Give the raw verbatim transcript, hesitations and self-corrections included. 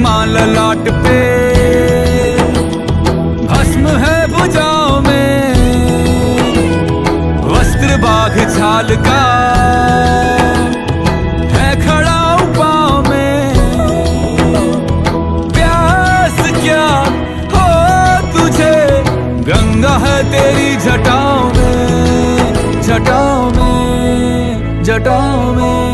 चंद्रमा ललाट पे, भस्म है भुजाओं में, वस्त्र बाघ छाल का है खड़ा पाँव में। प्यास क्या हो तुझे, गंगा है तेरी जटाओं में, जटाओं में, जटाओं में।